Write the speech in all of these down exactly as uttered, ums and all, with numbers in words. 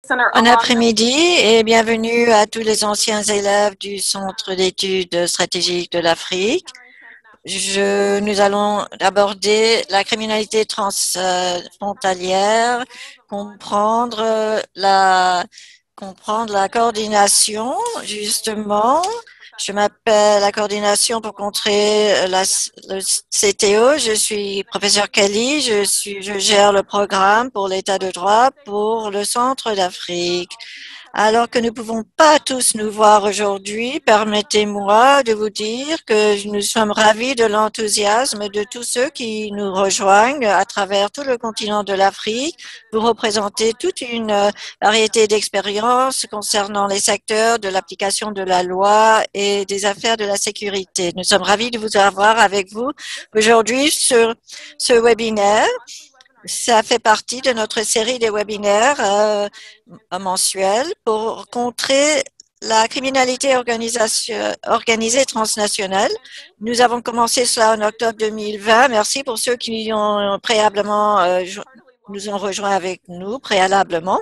Bon après-midi et bienvenue à tous les anciens élèves du Centre d'études stratégiques de l'Afrique. Je, nous allons aborder la criminalité transfrontalière, comprendre la, comprendre la coordination, justement. Je m'appelle la coordination pour contrer la, le C T O. Je suis professeur Kelly. Je suis, je gère le programme pour l'état de droit pour le centre d'Afrique. Alors que nous ne pouvons pas tous nous voir aujourd'hui, permettez-moi de vous dire que nous sommes ravis de l'enthousiasme de tous ceux qui nous rejoignent à travers tout le continent de l'Afrique. Vous représentez toute une variété d'expériences concernant les secteurs de l'application de la loi et des affaires de la sécurité. Nous sommes ravis de vous avoir avec vous aujourd'hui sur ce webinaire. Ça fait partie de notre série de webinaires euh, mensuels pour contrer la criminalité organisée transnationale. Nous avons commencé cela en octobre deux mille vingt. Merci pour ceux qui ont préalablement euh, nous ont rejoints avec nous préalablement.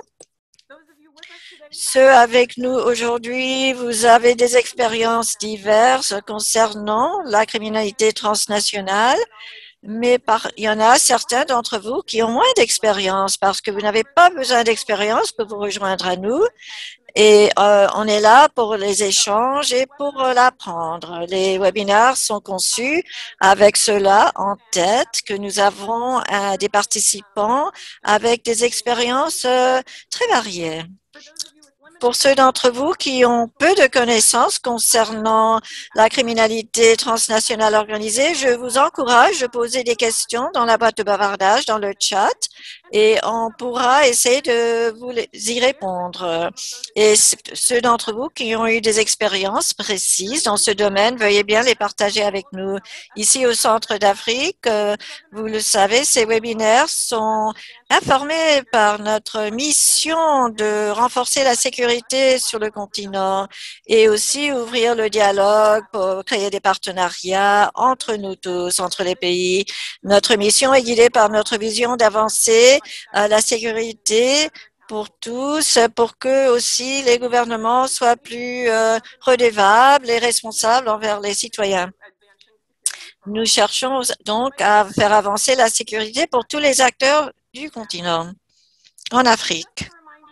Ceux avec nous aujourd'hui, vous avez des expériences diverses concernant la criminalité transnationale. Mais par, il y en a certains d'entre vous qui ont moins d'expérience parce que vous n'avez pas besoin d'expérience pour vous rejoindre à nous. Et euh, on est là pour les échanges et pour euh, l'apprendre. Les webinaires sont conçus avec cela en tête, que nous avons euh, des participants avec des expériences euh, très variées. Pour ceux d'entre vous qui ont peu de connaissances concernant la criminalité transnationale organisée, je vous encourage de poser des questions dans la boîte de bavardage, dans le chat, et on pourra essayer de vous y répondre. Et ceux d'entre vous qui ont eu des expériences précises dans ce domaine, veuillez bien les partager avec nous. Ici au Centre d'Afrique, vous le savez, ces webinaires sont informés par notre mission de renforcer la sécurité sur le continent et aussi ouvrir le dialogue pour créer des partenariats entre nous tous, entre les pays. Notre mission est guidée par notre vision d'avancer à la sécurité pour tous, pour que aussi les gouvernements soient plus euh, redevables et responsables envers les citoyens. Nous cherchons donc à faire avancer la sécurité pour tous les acteurs du continent, en Afrique.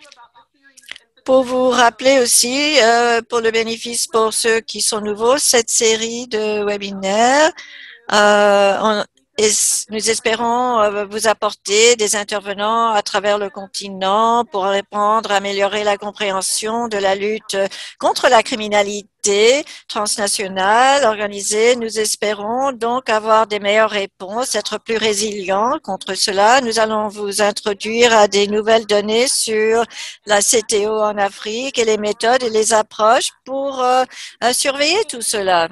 Pour vous rappeler aussi, euh, pour le bénéfice pour ceux qui sont nouveaux, cette série de webinaires, euh, on, et nous espérons euh, vous apporter des intervenants à travers le continent pour répondre, améliorer la compréhension de la lutte contre la criminalité transnationale organisée. Nous espérons donc avoir des meilleures réponses, être plus résilients contre cela. Nous allons vous introduire à des nouvelles données sur la C T O en Afrique et les méthodes et les approches pour euh, surveiller tout cela.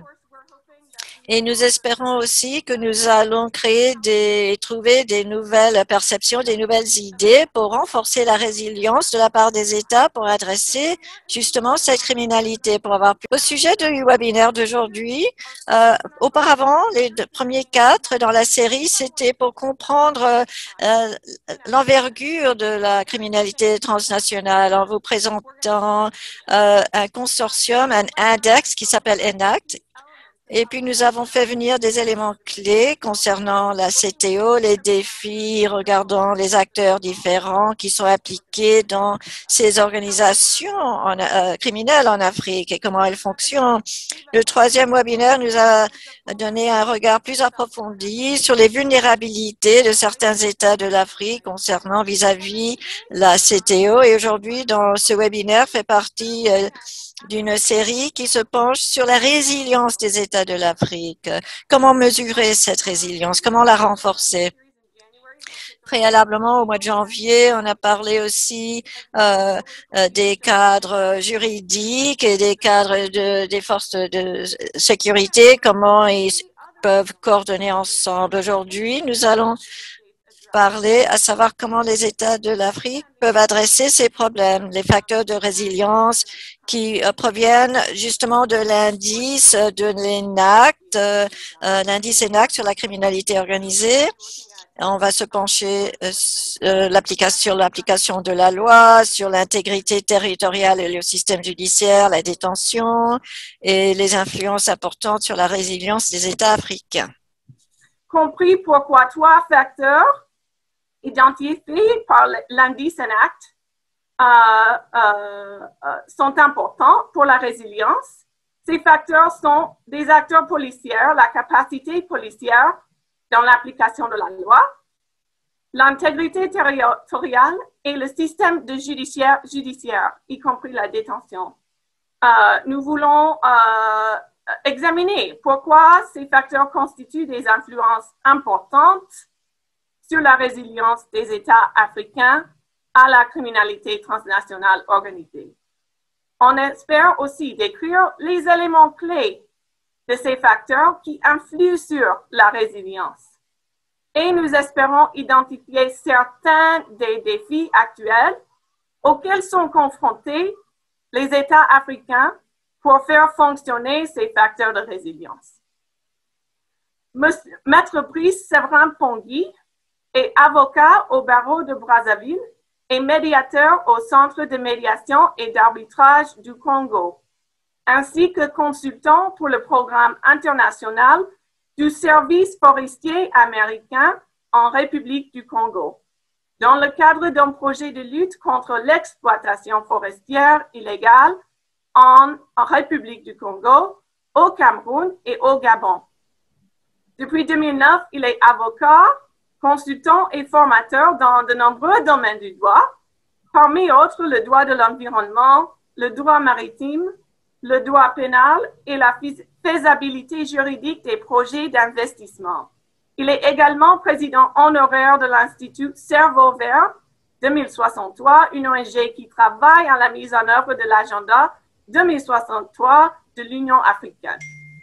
Et nous espérons aussi que nous allons créer des, trouver des nouvelles perceptions, des nouvelles idées pour renforcer la résilience de la part des États pour adresser justement cette criminalité. Pour avoir plus. Au sujet du webinaire d'aujourd'hui, euh, auparavant, les deux, premiers quatre dans la série, c'était pour comprendre euh, l'envergure de la criminalité transnationale en vous présentant euh, un consortium, un index qui s'appelle ENACT. Et puis, nous avons fait venir des éléments clés concernant la C T O, les défis regardant les acteurs différents qui sont impliqués dans ces organisations en, euh, criminelles en Afrique et comment elles fonctionnent. Le troisième webinaire nous a donné un regard plus approfondi sur les vulnérabilités de certains États de l'Afrique concernant vis-à-vis la C T O. Et aujourd'hui, dans ce webinaire, fait partie euh, d'une série qui se penche sur la résilience des États de l'Afrique. Comment mesurer cette résilience? Comment la renforcer? Préalablement, au mois de janvier, on a parlé aussi euh, des cadres juridiques et des cadres de, des forces de sécurité, comment ils peuvent coordonner ensemble. Aujourd'hui, nous allons parler, à savoir comment les États de l'Afrique peuvent adresser ces problèmes, les facteurs de résilience qui euh, proviennent justement de l'indice de l'ENACT, euh, l'indice ENACT sur la criminalité organisée. On va se pencher euh, sur l'application de la loi, sur l'intégrité territoriale et le système judiciaire, la détention et les influences importantes sur la résilience des États africains. Compris pourquoi trois facteurs identifiés par l'indice ENACT euh, euh, euh, sont importants pour la résilience. Ces facteurs sont des acteurs policiers, la capacité policière dans l'application de la loi, l'intégrité territoriale et le système de judiciaire, judiciaire, y compris la détention. Euh, nous voulons euh, examiner pourquoi ces facteurs constituent des influences importantes sur la résilience des États africains à la criminalité transnationale organisée. On espère aussi décrire les éléments clés de ces facteurs qui influent sur la résilience. Et nous espérons identifier certains des défis actuels auxquels sont confrontés les États africains pour faire fonctionner ces facteurs de résilience. Maître Brice Séverin-Pongui est avocat au barreau de Brazzaville et médiateur au Centre de médiation et d'arbitrage du Congo, ainsi que consultant pour le programme international du Service forestier américain en République du Congo, dans le cadre d'un projet de lutte contre l'exploitation forestière illégale en, en République du Congo, au Cameroun et au Gabon. Depuis deux mille neuf, il est avocat, consultant et formateur dans de nombreux domaines du droit, parmi autres le droit de l'environnement, le droit maritime, le droit pénal et la faisabilité juridique des projets d'investissement. Il est également président honoraire de l'Institut Cerveau Vert deux mille soixante-trois, une O N G qui travaille à la mise en œuvre de l'agenda deux mille soixante-trois de l'Union africaine.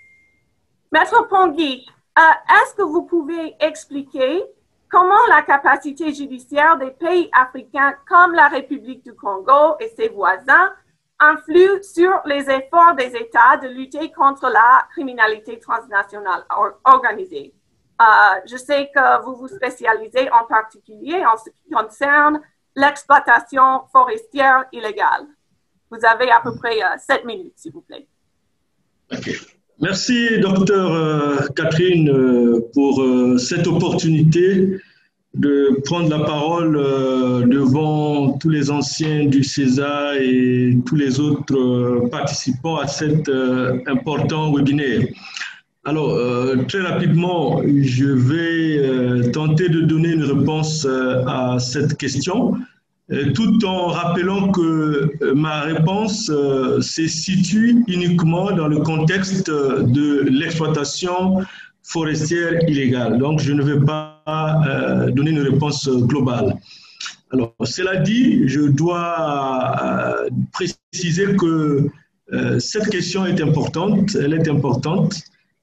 Maître Pongui, euh, est-ce que vous pouvez expliquer comment la capacité judiciaire des pays africains comme la République du Congo et ses voisins influe sur les efforts des États de lutter contre la criminalité transnationale or organisée? Euh, je sais que vous vous spécialisez en particulier en ce qui concerne l'exploitation forestière illégale. Vous avez à peu près euh, sept minutes, s'il vous plaît. Okay. Merci, docteur euh, Catherine, euh, pour euh, cette opportunité de prendre la parole euh, devant tous les anciens du CESA et tous les autres euh, participants à cet euh, important webinaire. Alors, euh, très rapidement, je vais euh, tenter de donner une réponse euh, à cette question, euh, tout en rappelant que euh, ma réponse euh, se situe uniquement dans le contexte de l'exploitation forestière illégale. Donc, je ne vais pas euh, donner une réponse globale. Alors, cela dit, je dois euh, préciser que euh, cette question est importante, elle est importante,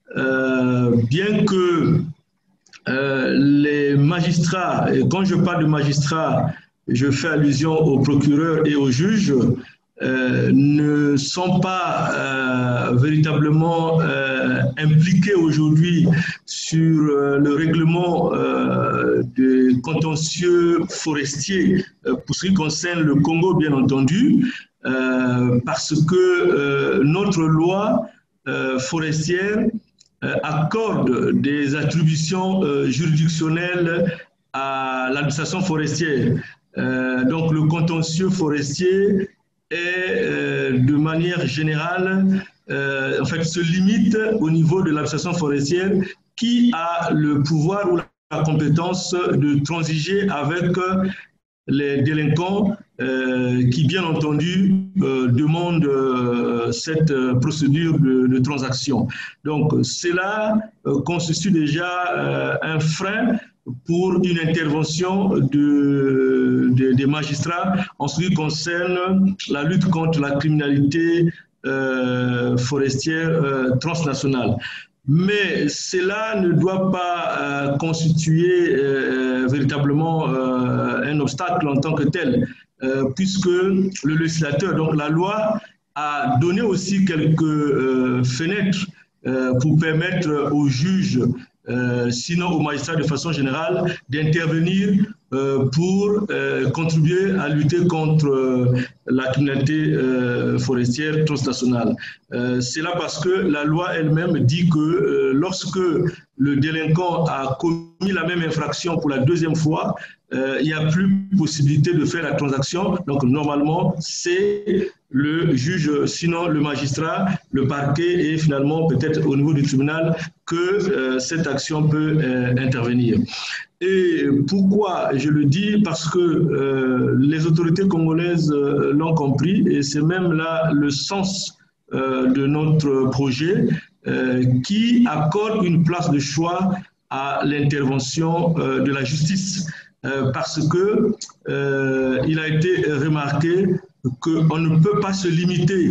euh, bien que euh, les magistrats, et quand je parle de magistrats, je fais allusion aux procureurs et aux juges, Euh, ne sont pas euh, véritablement euh, impliqués aujourd'hui sur euh, le règlement euh, des contentieux forestiers euh, pour ce qui concerne le Congo, bien entendu, euh, parce que euh, notre loi euh, forestière euh, accorde des attributions euh, juridictionnelles à l'administration forestière. Euh, donc le contentieux forestier est euh, de manière générale, euh, en fait, se limite au niveau de l'administration forestière qui a le pouvoir ou la compétence de transiger avec les délinquants euh, qui, bien entendu, euh, demandent euh, cette procédure de, de transaction. Donc, cela euh, constitue déjà euh, un frein pour une intervention de, de, des magistrats en ce qui concerne la lutte contre la criminalité euh, forestière euh, transnationale. Mais cela ne doit pas euh, constituer euh, véritablement euh, un obstacle en tant que tel, euh, puisque le législateur, donc la loi, a donné aussi quelques euh, fenêtres euh, pour permettre aux juges euh, sinon aux magistrats de façon générale, d'intervenir euh, pour euh, contribuer à lutter contre euh, la criminalité euh, forestière transnationale. Euh, C'est là parce que la loi elle-même dit que euh, lorsque le délinquant a commis la même infraction pour la deuxième fois, euh, il n'y a plus possibilité de faire la transaction. Donc normalement, c'est le juge, sinon le magistrat, le parquet et finalement peut-être au niveau du tribunal que euh, cette action peut euh, intervenir. Et pourquoi je le dis? Parce que euh, les autorités congolaises euh, l'ont compris et c'est même là le sens euh, de notre projet euh, qui accorde une place de choix à l'intervention euh, de la justice euh, parce que euh, il a été remarqué qu'on ne peut pas se limiter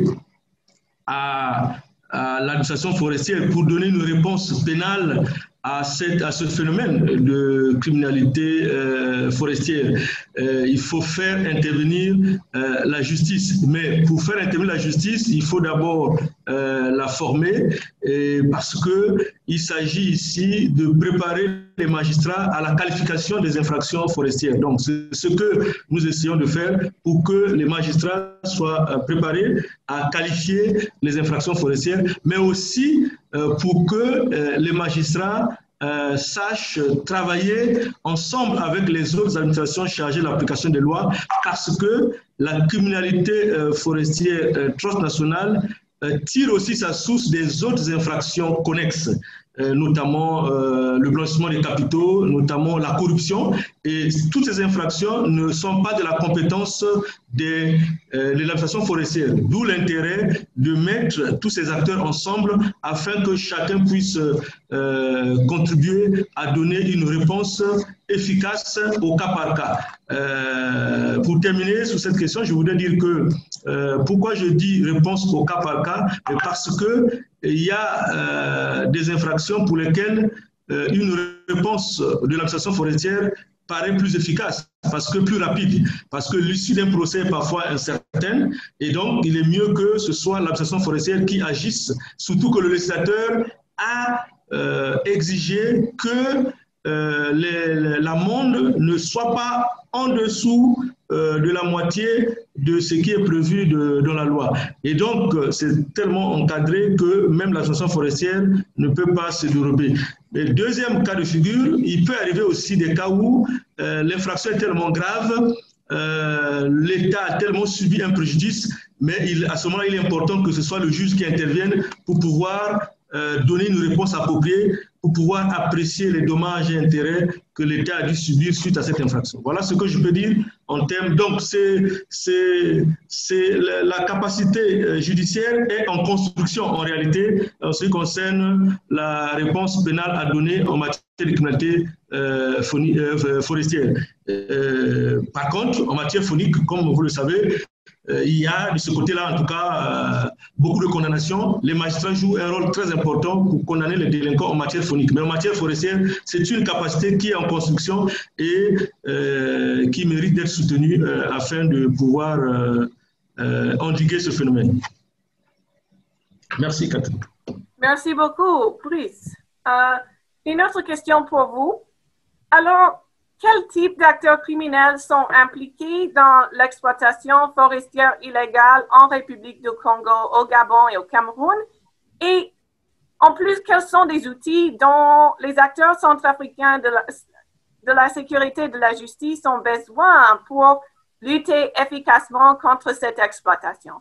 à, à l'administration forestière pour donner une réponse pénale à, cette, à ce phénomène de criminalité euh, forestière. Euh, il faut faire intervenir euh, la justice. Mais pour faire intervenir la justice, il faut d'abord euh, la former et parce qu'il s'agit ici de préparer les magistrats à la qualification des infractions forestières. Donc, c'est ce que nous essayons de faire pour que les magistrats soient préparés à qualifier les infractions forestières, mais aussi euh, pour que euh, les magistrats euh, sachent travailler ensemble avec les autres administrations chargées de l'application des lois, parce que la criminalité euh, forestière euh, transnationale euh, tire aussi sa source des autres infractions connexes. Euh, notamment euh, le blanchiment des capitaux, notamment la corruption. Et toutes ces infractions ne sont pas de la compétence des, euh, de l'administration forestière. D'où l'intérêt de mettre tous ces acteurs ensemble afin que chacun puisse euh, contribuer à donner une réponse efficace au cas par cas. Euh, pour terminer sur cette question, je voudrais dire que euh, pourquoi je dis réponse au cas par cas, parce que il y a euh, des infractions pour lesquelles euh, une réponse de l'administration forestière paraît plus efficace, parce que plus rapide, parce que l'issue d'un procès est parfois incertaine, et donc il est mieux que ce soit l'administration forestière qui agisse, surtout que le législateur a euh, exigé que euh, l'amende ne soit pas en dessous euh, de la moitié de ce qui est prévu de, dans la loi. Et donc, c'est tellement encadré que même l'administration forestière ne peut pas se dérober. Et deuxième cas de figure, il peut arriver aussi des cas où euh, l'infraction est tellement grave, euh, l'État a tellement subi un préjudice, mais il, à ce moment-là, il est important que ce soit le juge qui intervienne pour pouvoir euh, donner une réponse appropriée, pour pouvoir apprécier les dommages et intérêts que l'État a dû subir suite à cette infraction. Voilà ce que je peux dire en termes. Donc, c'est la, la capacité judiciaire est en construction en réalité en ce qui concerne la réponse pénale à donner en matière de criminalité euh, euh, forestière. Euh, par contre, en matière phonique, comme vous le savez, Euh, il y a de ce côté-là, en tout cas, euh, beaucoup de condamnations. Les magistrats jouent un rôle très important pour condamner les délinquants en matière phonique. Mais en matière forestière, c'est une capacité qui est en construction et euh, qui mérite d'être soutenue euh, afin de pouvoir euh, euh, endiguer ce phénomène. Merci, Catherine. Merci beaucoup, Brice. Euh, une autre question pour vous. Alors, quel type d'acteurs criminels sont impliqués dans l'exploitation forestière illégale en République du Congo, au Gabon et au Cameroun? Et en plus, quels sont des outils dont les acteurs centrafricains de la, de la sécurité et de la justice ont besoin pour lutter efficacement contre cette exploitation?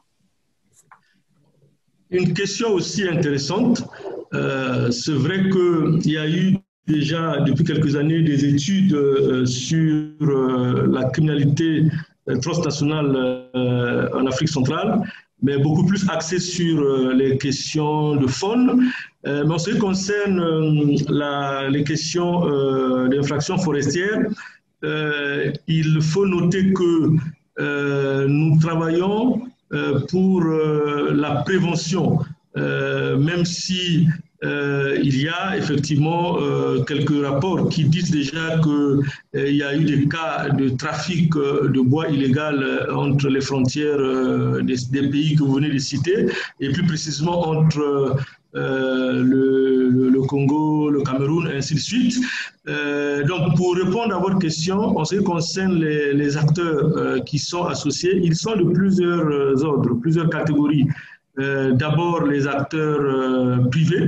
Une question aussi intéressante. Euh, c'est vrai qu'il y a eu déjà depuis quelques années des études euh, sur euh, la criminalité euh, transnationale euh, en Afrique centrale, mais beaucoup plus axées sur euh, les questions de faune. Euh, mais en ce qui concerne euh, la, les questions euh, d'infractions forestières, euh, il faut noter que euh, nous travaillons euh, pour euh, la prévention, euh, même si euh, il y a effectivement euh, quelques rapports qui disent déjà qu'il euh, y a eu des cas de trafic euh, de bois illégal euh, entre les frontières euh, des, des pays que vous venez de citer, et plus précisément entre euh, le, le, le Congo, le Cameroun, et ainsi de suite. Euh, donc, pour répondre à votre question, en ce qui concerne les, les acteurs euh, qui sont associés, ils sont de plusieurs euh, ordres, plusieurs catégories. Euh, D'abord, les acteurs euh, privés.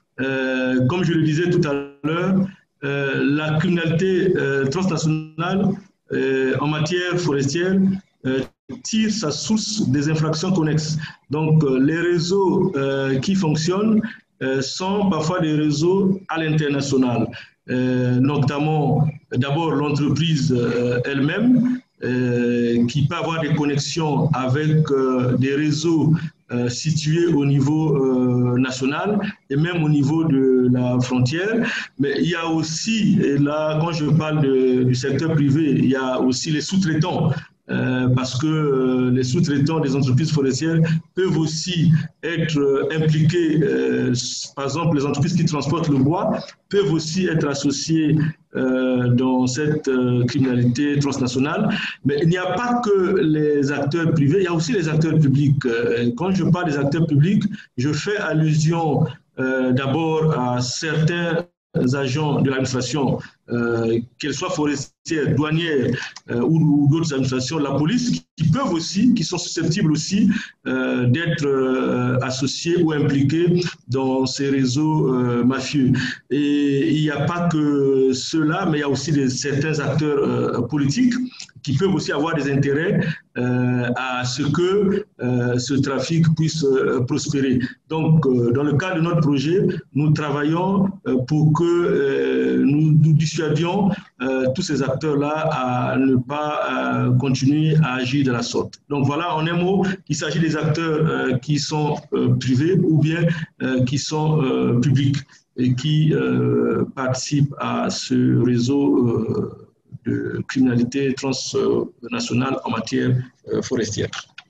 Euh, comme je le disais tout à l'heure, euh, la criminalité euh, transnationale euh, en matière forestière euh, tire sa source des infractions connexes. Donc, euh, les réseaux euh, qui fonctionnent euh, sont parfois des réseaux à l'international, euh, notamment d'abord l'entreprise euh, elle-même, euh, qui peut avoir des connexions avec euh, des réseaux euh, situés au niveau euh, national et même au niveau de la frontière. Mais il y a aussi, et là, quand je parle de, du secteur privé, il y a aussi les sous-traitants. Euh, parce que euh, les sous-traitants des entreprises forestières peuvent aussi être euh, impliqués, euh, par exemple les entreprises qui transportent le bois peuvent aussi être associées euh, dans cette euh, criminalité transnationale. Mais il n'y a pas que les acteurs privés, il y a aussi les acteurs publics. Euh, quand je parle des acteurs publics, je fais allusion euh, d'abord à certains agents de l'administration, euh, qu'elles soient forestières, douanières euh, ou, ou d'autres administrations, la police, qui, qui peuvent aussi, qui sont susceptibles aussi euh, d'être euh, associés ou impliqués dans ces réseaux euh, mafieux. Et il n'y a pas que ceux-là, mais il y a aussi des, certains acteurs euh, politiques qui peuvent aussi avoir des intérêts euh, à ce que euh, ce trafic puisse euh, prospérer. Donc, euh, dans le cadre de notre projet, nous travaillons euh, pour que euh, nous, nous dissuadions euh, tous ces acteurs-là à ne pas euh, continuer à agir de la sorte. Donc voilà, en un mot, il s'agit des acteurs euh, qui sont euh, privés ou bien euh, qui sont euh, publics et qui euh, participent à ce réseau euh, de criminalité transnationale en matière euh, forestière.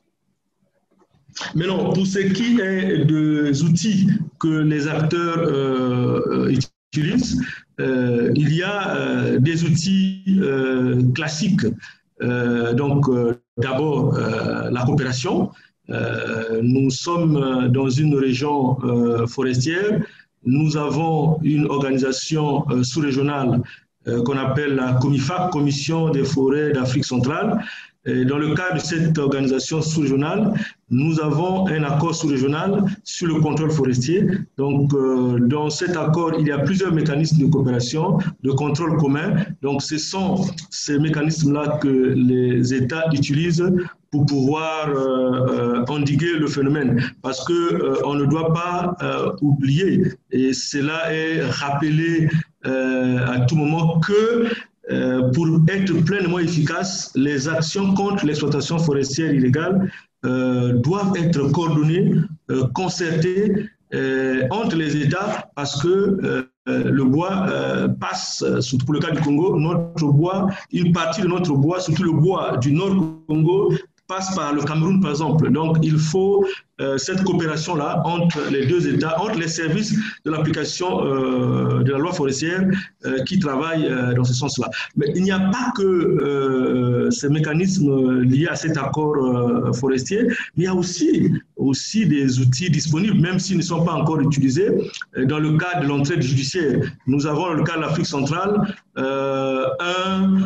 Maintenant, pour ce qui est des outils que les acteurs euh, utilisent, euh, il y a euh, des outils euh, classiques. Euh, donc, euh, d'abord, euh, la coopération. Euh, nous sommes dans une région euh, forestière. Nous avons une organisation euh, sous-régionale Euh, qu'on appelle la COMIFAC, Commission des forêts d'Afrique centrale. Et dans le cadre de cette organisation sous-régionale, nous avons un accord sous-régional sur le contrôle forestier. Donc, euh, dans cet accord, il y a plusieurs mécanismes de coopération, de contrôle commun. Donc, ce sont ces mécanismes-là que les États utilisent pour pouvoir euh, euh, endiguer le phénomène. Parce qu'on euh, ne doit pas euh, oublier, et cela est rappelé euh, à tout moment, que euh, pour être pleinement efficace, les actions contre l'exploitation forestière illégale euh, doivent être coordonnées, euh, concertées euh, entre les États, parce que euh, le bois euh, passe, surtout pour le cas du Congo, notre bois, une partie de notre bois, surtout le bois du Nord Congo, passe par le Cameroun, par exemple. Donc, il faut euh, cette coopération-là entre les deux États, entre les services de l'application euh, de la loi forestière euh, qui travaillent euh, dans ce sens-là. Mais il n'y a pas que euh, ces mécanismes liés à cet accord euh, forestier, mais il y a aussi, aussi des outils disponibles, même s'ils ne sont pas encore utilisés. Dans le cadre de l'entraide judiciaire, nous avons, dans le cas de l'Afrique centrale, euh, un,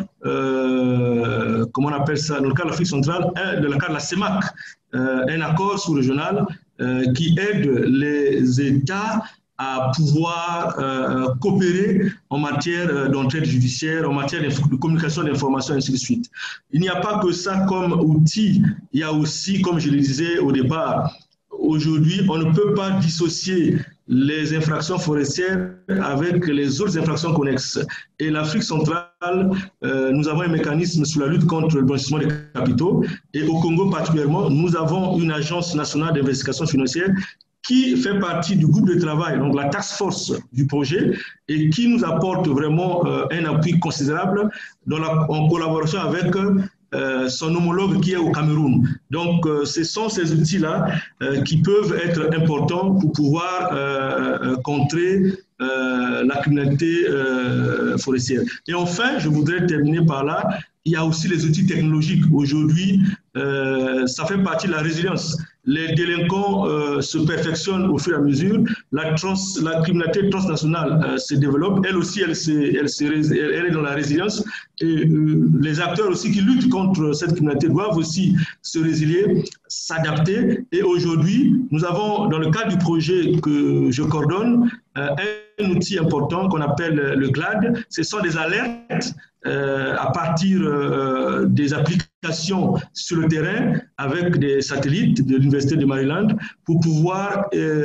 euh, comment on appelle ça, dans le cas de l'Afrique centrale, un, dans le cas de la CEMAC, euh, un accord sous-régional euh, qui aide les États à pouvoir euh, coopérer en matière d'entraide judiciaire, en matière de communication d'informations, ainsi de suite. Il n'y a pas que ça comme outil, il y a aussi, comme je le disais au départ, aujourd'hui, on ne peut pas dissocier les infractions forestières avec les autres infractions connexes. Et l'Afrique centrale, euh, nous avons un mécanisme sur la lutte contre le blanchissement des capitaux. Et au Congo particulièrement, nous avons une agence nationale d'investigation financière qui fait partie du groupe de travail, donc la task force du projet, et qui nous apporte vraiment euh, un appui considérable dans la, en collaboration avec euh, son homologue qui est au Cameroun. Donc, euh, ce sont ces outils-là euh, qui peuvent être importants pour pouvoir euh, contrer euh, la criminalité euh, forestière. Et enfin, je voudrais terminer par là, il y a aussi les outils technologiques. Aujourd'hui, euh, ça fait partie de la résilience. Les délinquants euh, se perfectionnent au fur et à mesure. La, trans, la criminalité transnationale euh, se développe. Elle aussi, elle, se, elle, se, elle est dans la résilience. Et euh, les acteurs aussi qui luttent contre cette criminalité doivent aussi se résilier, s'adapter. Et aujourd'hui, nous avons, dans le cadre du projet que je coordonne, euh, un outil important qu'on appelle le GLAD. Ce sont des alertes Euh, à partir euh, des applications sur le terrain avec des satellites de l'Université de Maryland pour pouvoir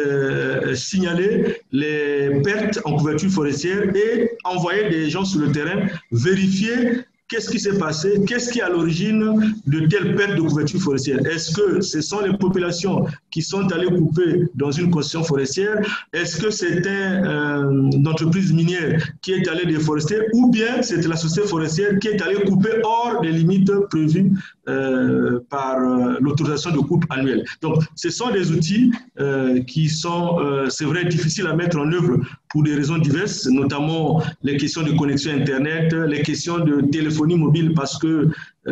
euh, signaler les pertes en couverture forestière et envoyer des gens sur le terrain vérifier qu'est-ce qui s'est passé, qu'est-ce qui est à l'origine de telle perte de couverture forestière. Est-ce que ce sont les populations qui sont allées couper dans une concession forestière? Est-ce que c'était euh, une entreprise minière qui est allée déforester ou bien c'était la société forestière qui est allée couper hors des limites prévues euh, par euh, l'autorisation de coupe annuelle? Donc, ce sont des outils euh, qui sont, euh, c'est vrai, difficiles à mettre en œuvre pour des raisons diverses, notamment les questions de connexion Internet, les questions de téléphonie mobile, parce que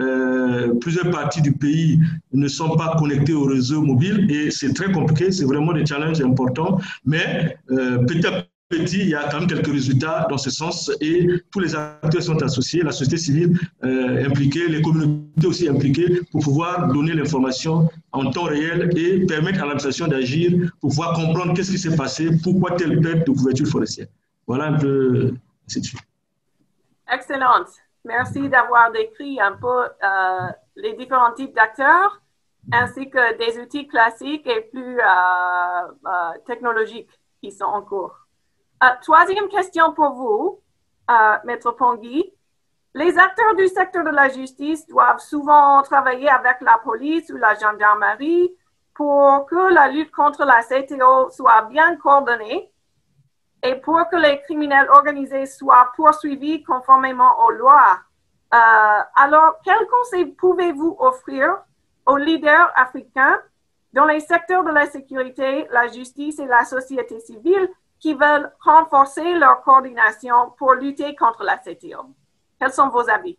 euh, plusieurs parties du pays ne sont pas connectées au réseau mobile et c'est très compliqué, c'est vraiment des challenges importants, mais euh, petit à petit, il y a quand même quelques résultats dans ce sens et tous les acteurs sont associés, la société civile euh, impliquée, les communautés aussi impliquées pour pouvoir donner l'information en temps réel et permettre à l'administration d'agir pour pouvoir comprendre qu'est-ce qui s'est passé, pourquoi telle perte de couverture forestière. Voilà un peu cette suite. Excellent. Merci d'avoir décrit un peu euh, les différents types d'acteurs ainsi que des outils classiques et plus euh, euh, technologiques qui sont en cours. Euh, troisième question pour vous, euh, Maître Pongui. Les acteurs du secteur de la justice doivent souvent travailler avec la police ou la gendarmerie pour que la lutte contre la C T O soit bien coordonnée et pour que les criminels organisés soient poursuivis conformément aux lois. Euh, alors, quels conseils pouvez-vous offrir aux leaders africains dans les secteurs de la sécurité, la justice et la société civile qui veulent renforcer leur coordination pour lutter contre la C T O? Quels sont vos avis?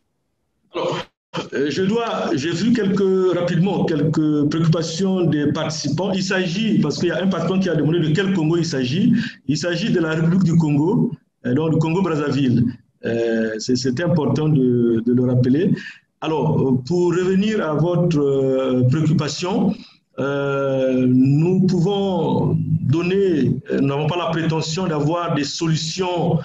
Alors, je dois, j'ai vu quelques, rapidement quelques préoccupations des participants. Il s'agit, parce qu'il y a un participant qui a demandé de quel Congo il s'agit. Il s'agit de la République du Congo, donc du Congo-Brazzaville. Euh, c'est important de, de le rappeler. Alors, pour revenir à votre euh, préoccupation, euh, nous pouvons donner, nous n'avons pas la prétention d'avoir des solutions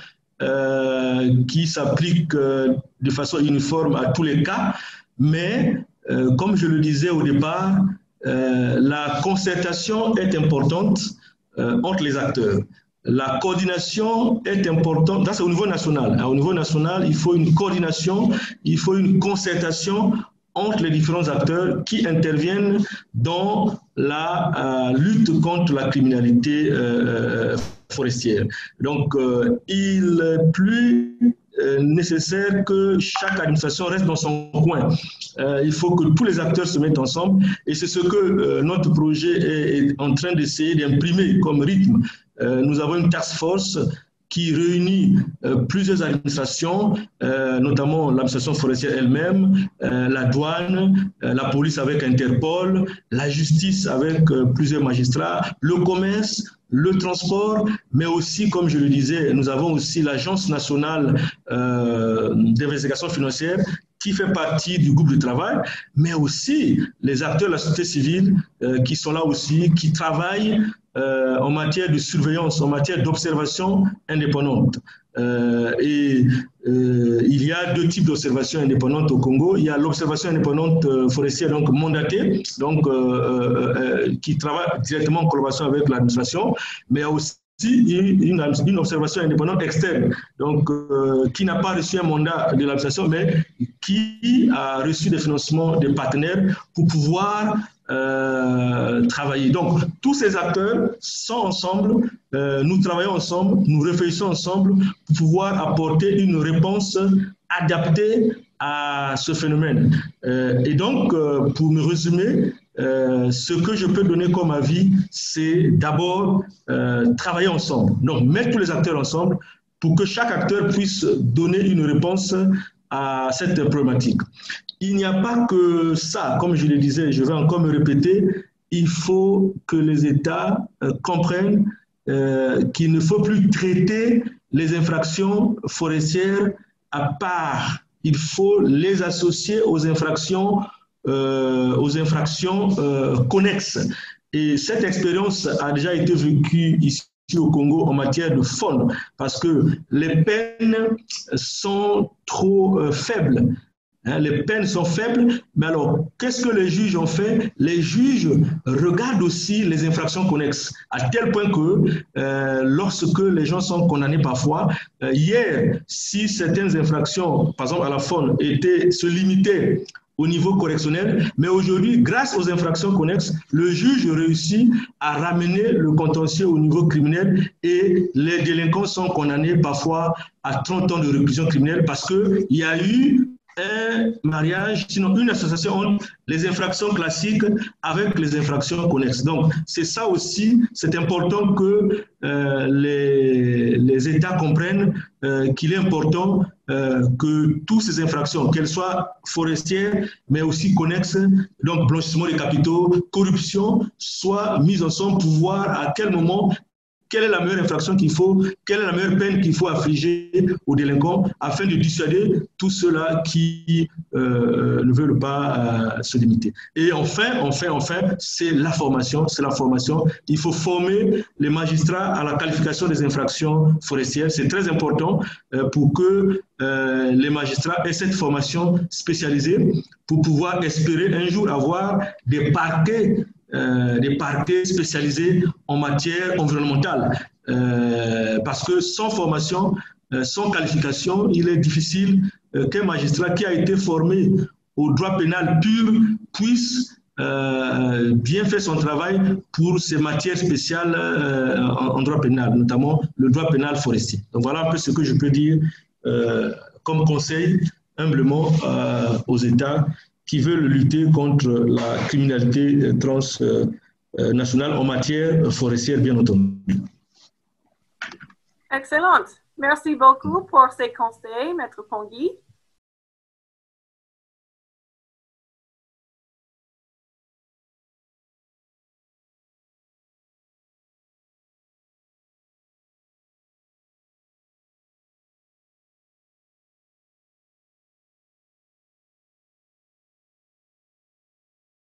euh, qui s'appliquent euh, de façon uniforme à tous les cas, mais euh, comme je le disais au départ, euh, la concertation est importante euh, entre les acteurs. La coordination est importante, ça c'est au niveau national. Au niveau national, il faut une coordination, il faut une concertation entre les différents acteurs qui interviennent dans la euh, lutte contre la criminalité euh, forestière. Donc, euh, il est plus euh, nécessaire que chaque administration reste dans son coin. Euh, il faut que tous les acteurs se mettent ensemble et c'est ce que euh, notre projet est, est en train d'essayer d'imprimer comme rythme. Euh, nous avons une task force qui réunit euh, plusieurs administrations, euh, notamment l'administration forestière elle-même, euh, la douane, euh, la police avec Interpol, la justice avec euh, plusieurs magistrats, le commerce, le transport, mais aussi, comme je le disais, nous avons aussi l'Agence nationale euh, d'investigation financière qui fait partie du groupe de travail, mais aussi les acteurs de la société civile euh, qui sont là aussi, qui travaillent Euh, en matière de surveillance, en matière d'observation indépendante. Euh, et euh, il y a deux types d'observation indépendante au Congo. Il y a l'observation indépendante euh, forestière, donc mandatée, donc, euh, euh, qui travaille directement en collaboration avec l'administration, mais il y a aussi une, une, une observation indépendante externe, donc euh, qui n'a pas reçu un mandat de l'administration, mais qui a reçu des financements des partenaires pour pouvoir Euh, travailler. Donc, tous ces acteurs sont ensemble, euh, nous travaillons ensemble, nous réfléchissons ensemble pour pouvoir apporter une réponse adaptée à ce phénomène. Euh, et donc, euh, pour me résumer, euh, ce que je peux donner comme avis, c'est d'abord euh, travailler ensemble. Donc, mettre tous les acteurs ensemble pour que chaque acteur puisse donner une réponse à cette problématique. Il n'y a pas que ça, comme je le disais, je vais encore me répéter, il faut que les États euh, comprennent euh, qu'il ne faut plus traiter les infractions forestières à part. Il faut les associer aux infractions, euh, aux infractions euh, connexes. Et cette expérience a déjà été vécue ici au Congo en matière de faune, parce que les peines sont trop euh, faibles. Hein, les peines sont faibles, mais alors, qu'est-ce que les juges ont fait? Les juges regardent aussi les infractions connexes, à tel point que euh, lorsque les gens sont condamnés parfois, euh, hier, si certaines infractions, par exemple à la faune, étaient, se limitaient au niveau correctionnel, mais aujourd'hui, grâce aux infractions connexes, le juge réussit à ramener le contentieux au niveau criminel et les délinquants sont condamnés parfois à trente ans de réclusion criminelle parce qu'il y a eu un mariage, sinon une association entre les infractions classiques avec les infractions connexes. Donc, c'est ça aussi, c'est important que euh, les, les États comprennent euh, qu'il est important euh, que toutes ces infractions, qu'elles soient forestières, mais aussi connexes, donc blanchissement des capitaux, corruption, soient mises ensemble pour voir à quel moment quelle est la meilleure infraction qu'il faut, quelle est la meilleure peine qu'il faut affliger aux délinquants afin de dissuader tous ceux-là qui euh, ne veulent pas euh, se limiter. Et enfin, enfin, enfin, c'est la formation, c'est la formation. Il faut former les magistrats à la qualification des infractions forestières. C'est très important euh, pour que euh, les magistrats aient cette formation spécialisée pour pouvoir espérer un jour avoir des parquets Euh, des parquets spécialisés en matière environnementale. Euh, parce que sans formation, euh, sans qualification, il est difficile euh, qu'un magistrat qui a été formé au droit pénal pur puisse euh, bien faire son travail pour ces matières spéciales euh, en, en droit pénal, notamment le droit pénal forestier. Donc voilà un peu ce que je peux dire euh, comme conseil humblement euh, aux États qui veulent lutter contre la criminalité transnationale en matière forestière, bien entendu. Excellent. Merci beaucoup pour ces conseils, Maître Pongui.